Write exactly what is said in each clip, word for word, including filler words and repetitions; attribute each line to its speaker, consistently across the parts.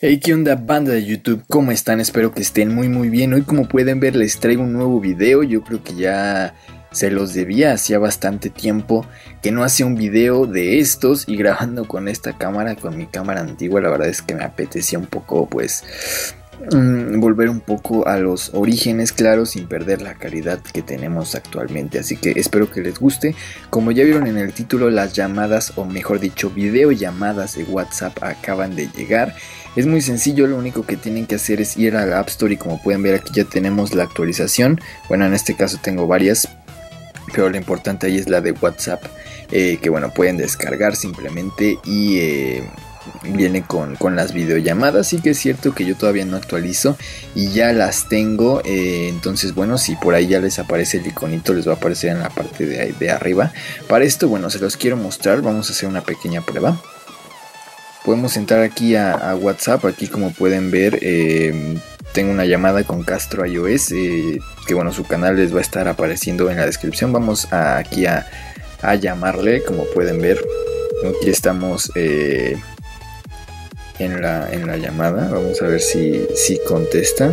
Speaker 1: Hey, ¿qué onda, banda de YouTube? ¿Cómo están? Espero que estén muy muy bien. Hoy, como pueden ver, les traigo un nuevo video. Yo creo que ya se los debía, hacía bastante tiempo que no hacía un video de estos. Y grabando con esta cámara, con mi cámara antigua, la verdad es que me apetecía un poco, pues, mmm, volver un poco a los orígenes, claro, sin perder la calidad que tenemos actualmente. Así que espero que les guste. Como ya vieron en el título, las llamadas, o mejor dicho, videollamadas de WhatsApp acaban de llegar. Es muy sencillo, lo único que tienen que hacer es ir a la App Store y como pueden ver aquí ya tenemos la actualización. Bueno, en este caso tengo varias, pero lo importante ahí es la de WhatsApp, eh, que bueno, pueden descargar simplemente y eh, viene con, con las videollamadas. Sí que es cierto que yo todavía no actualizo y ya las tengo, eh, entonces bueno, si por ahí ya les aparece el iconito, les va a aparecer en la parte de, de arriba. Para esto, bueno, se los quiero mostrar, vamos a hacer una pequeña prueba. Podemos entrar aquí a, a WhatsApp. Aquí, como pueden ver, eh, tengo una llamada con Castro iOS, eh, que bueno, su canal les va a estar apareciendo en la descripción. Vamos a, aquí a, a llamarle, como pueden ver. Aquí estamos eh, en, la, en la llamada. Vamos a ver si, si contesta.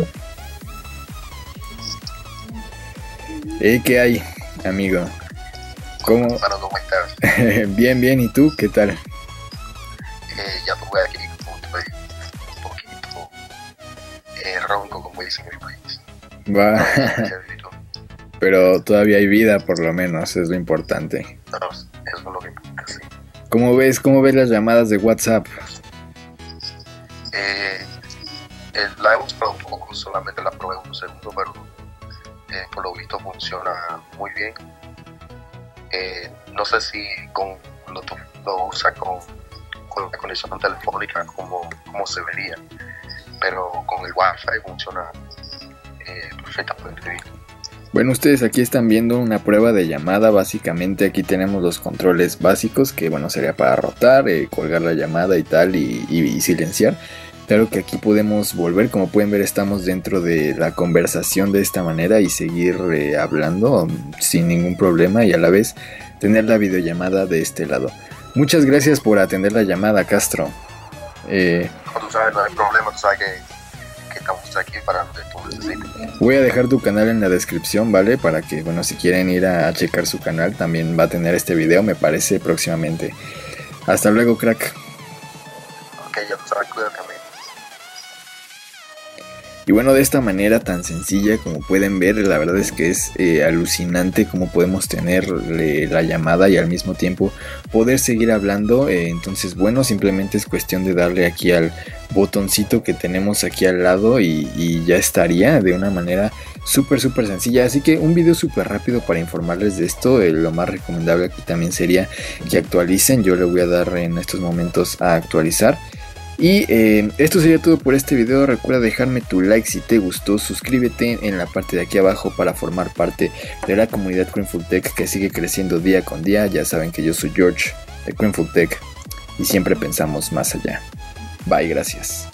Speaker 1: Eh, ¿Qué hay, amigo? ¿Cómo?
Speaker 2: ¿Cómo estás?
Speaker 1: Bien, bien. ¿Y tú? ¿Qué tal?
Speaker 2: Eh, ya tuve aquí como estoy un poquito eh, ronco, como dicen en mi país.
Speaker 1: Va. Pero todavía hay vida, por lo menos, es lo importante.
Speaker 2: No, eso es lo que importa, sí.
Speaker 1: ¿Cómo ves, cómo ves las llamadas de WhatsApp?
Speaker 2: Eh, eh, la he usado un poco, solamente la probé un segundo, pero eh, por lo visto funciona muy bien. Eh, no sé si con, cuando tú lo usas con con la conexión telefónica como, como se vería, pero con el Wi-Fi funciona eh, perfectamente bien.
Speaker 1: Bueno, ustedes aquí están viendo una prueba de llamada. Básicamente aquí tenemos los controles básicos, que bueno, sería para rotar, eh, colgar la llamada y tal, y, y, y silenciar. Claro que aquí podemos volver, como pueden ver estamos dentro de la conversación de esta manera y seguir eh, hablando sin ningún problema, y a la vez tener la videollamada de este lado. Muchas gracias por atender la llamada, Castro. Eh,
Speaker 2: Como tú sabes, no hay problema, tú sabes que, que estamos aquí para lo que tú necesites.
Speaker 1: Voy a dejar tu canal en la descripción, ¿vale? Para que, bueno, si quieren ir a, a checar su canal, también va a tener este video, me parece, próximamente. Hasta luego, crack.
Speaker 2: Ok, ya tú sabes, cuídate también.
Speaker 1: Y bueno, de esta manera tan sencilla, como pueden ver, la verdad es que es eh, alucinante cómo podemos tener eh, la llamada y al mismo tiempo poder seguir hablando. Eh, entonces bueno, simplemente es cuestión de darle aquí al botoncito que tenemos aquí al lado y, y ya estaría, de una manera súper súper sencilla. Así que un video súper rápido para informarles de esto. Eh, lo más recomendable aquí también sería que actualicen. Yo le voy a dar en estos momentos a actualizar. Y eh, esto sería todo por este video. Recuerda dejarme tu like si te gustó, suscríbete en la parte de aquí abajo para formar parte de la comunidad Creamful Tech, que sigue creciendo día con día. Ya saben que yo soy George de Creamful Tech y siempre pensamos más allá. Bye, gracias.